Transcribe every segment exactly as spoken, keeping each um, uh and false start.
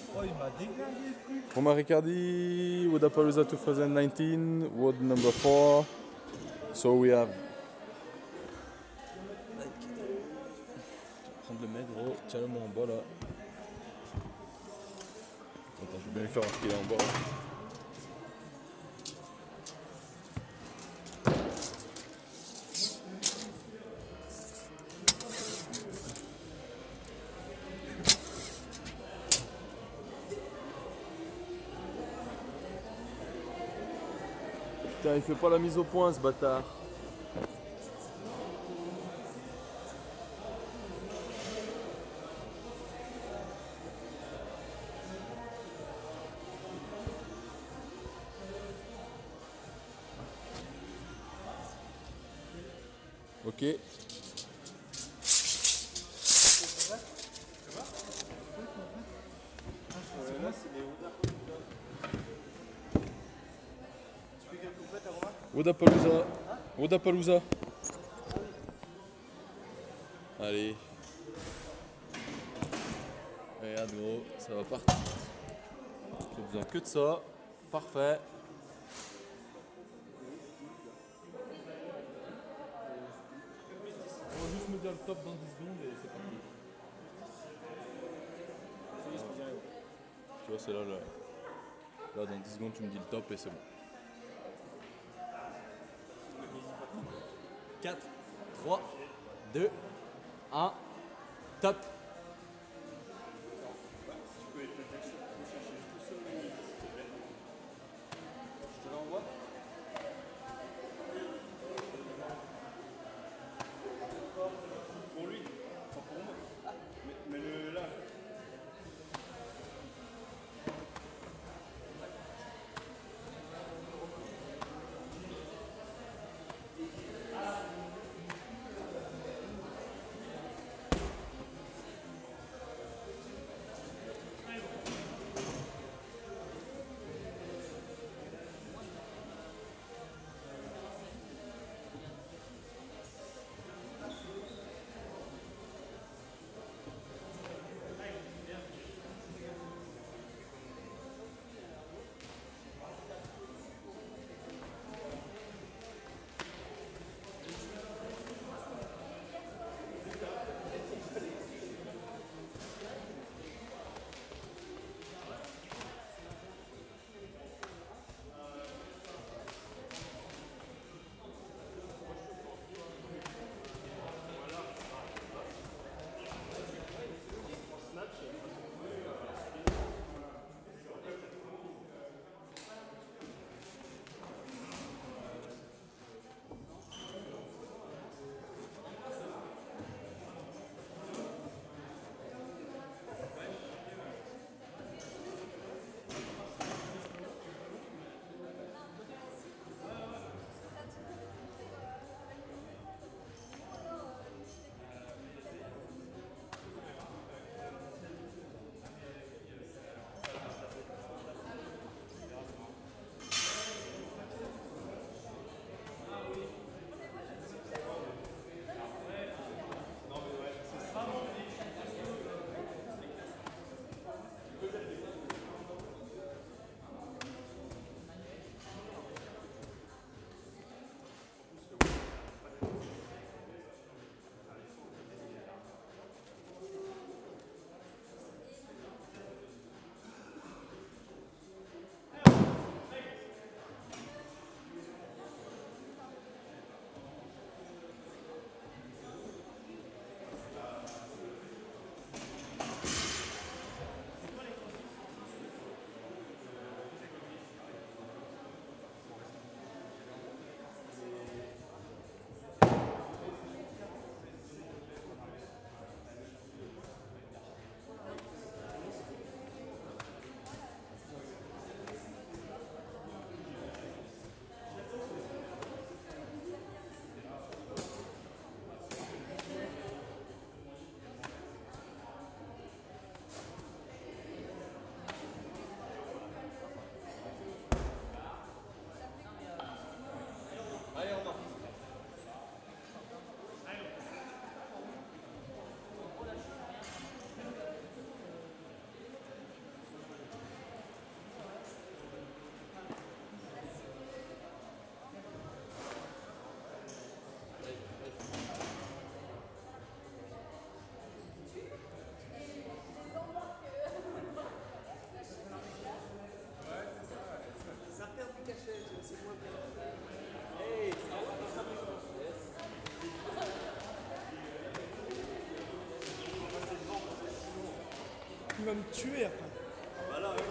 Oh, il m'a déglingué le truc. Omar Ricardi, Wodapalooza twenty nineteen, World number four. So we have. Prendre le mec, gros. Tiens-le moi en bas là. Attends, je vais bien lui faire voir qu'il est en bas. Putain, il fait pas la mise au point ce bâtard. Ok. Wodapalooza. Wodapalooza. Allez. Regarde gros, ça va partir. J'ai besoin que de ça. Parfait. On va juste me dire le top dans dix secondes et c'est parti. Tu vois, c'est là, là. Là, dans dix secondes, tu me dis le top et c'est bon. quatre, trois, deux, un, top. Je te l'envoie. Pour lui, pas pour moi. Mais, mais le là. Il va me tuer après. Bah là, ouais.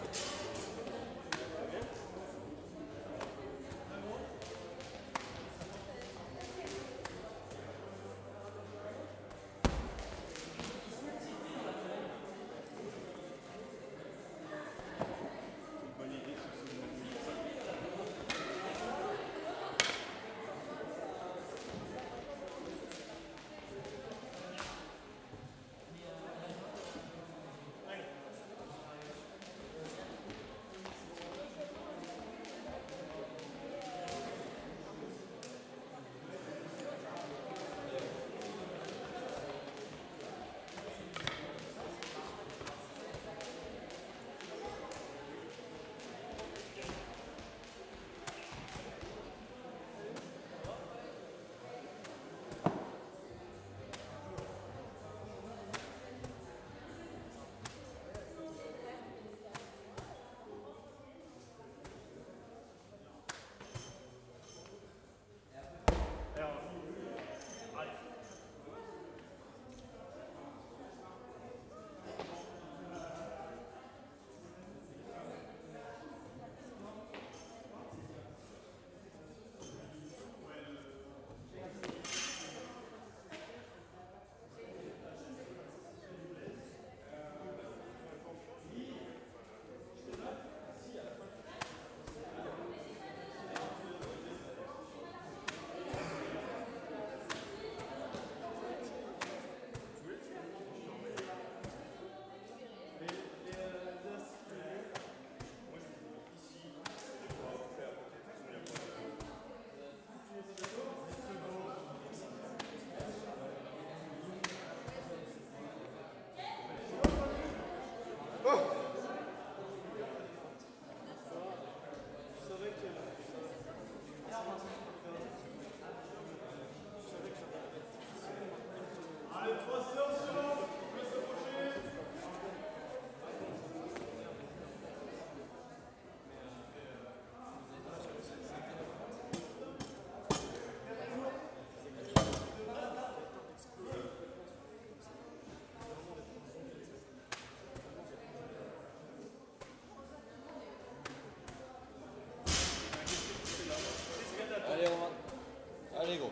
Allez, Romain. Allez, gros.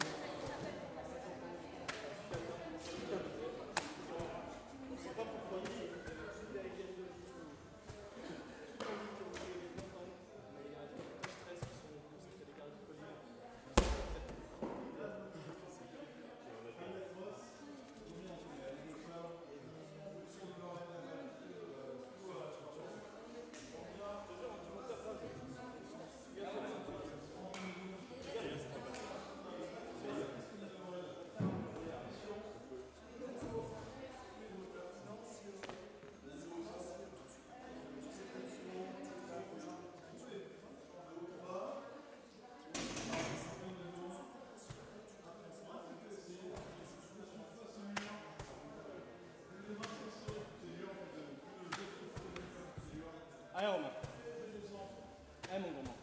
Allez, Romain. Allez, mon gourmand.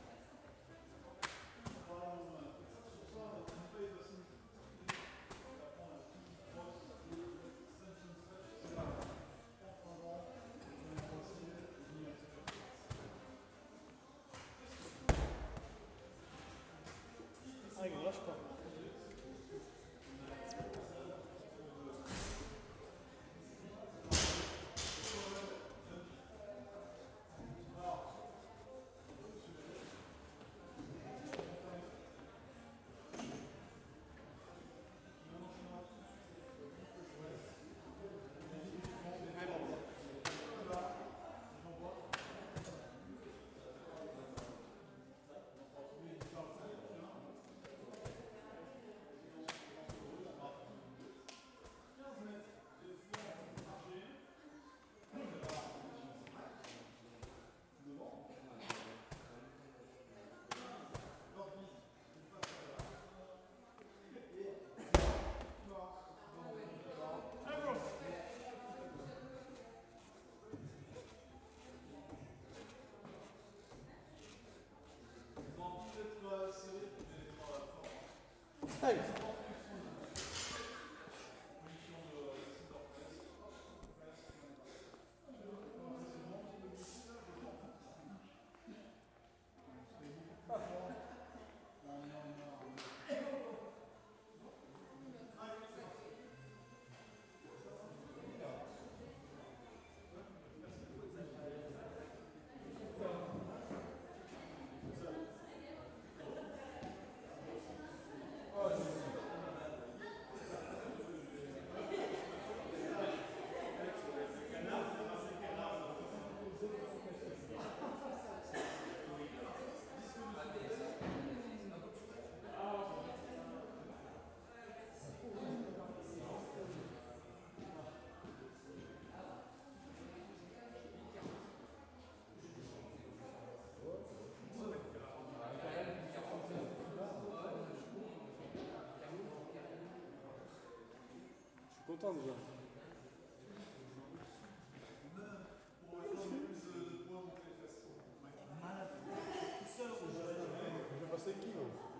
Allez, gros, lâche pas. Allez. content déjà. Je vais passer qui, gros?